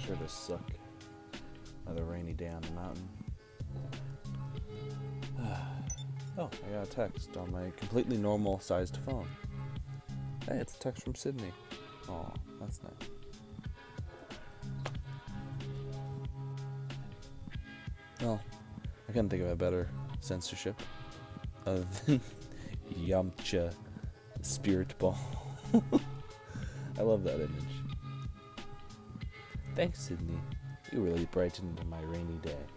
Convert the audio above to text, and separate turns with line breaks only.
sure to suck. Another rainy day on the mountain. Oh, I got a text on my completely normal sized phone. Hey, it's a text from Sydney. Aw, that's nice. Well, I couldn't think of a better censorship of Yamcha Spirit Ball. I love that image. Thanks, Sydney. You really brightened my rainy day.